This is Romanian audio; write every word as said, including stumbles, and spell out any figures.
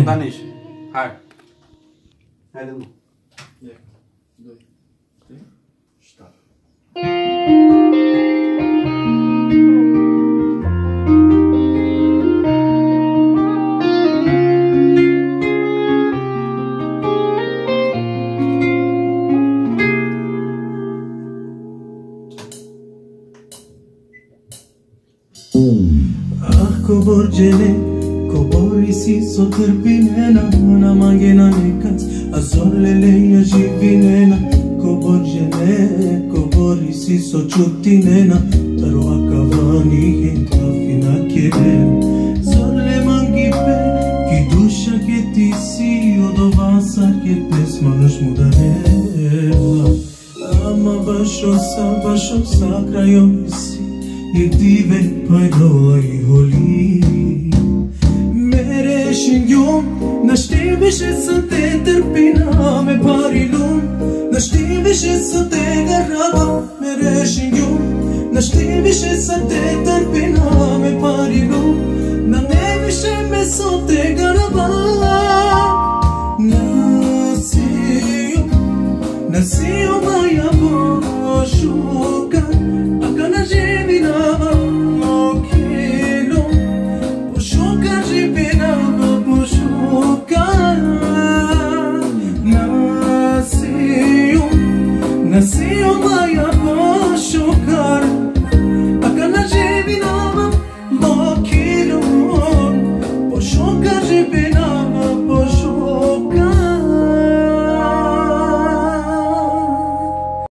Danish. Hai. Haide, nu. unu, doi, trei, start. Ah, coborgele, cobori si sotârpinena, na mangena necas, azorlele ia jivinena, coborgele, cobori si sochutinena, taro akavani henta fina keren, zorle mangipe, kidusha ketisi odovasa ketes manush mudareva, ama bashosa bashosa krayomisi. Irdive pajdoaj holi Mere shingjom Në shtivishe së te tërpina Me pari lun Në shtivishe së te garraba Mere shingjom Në shtivishe së te tërpina Me pari lun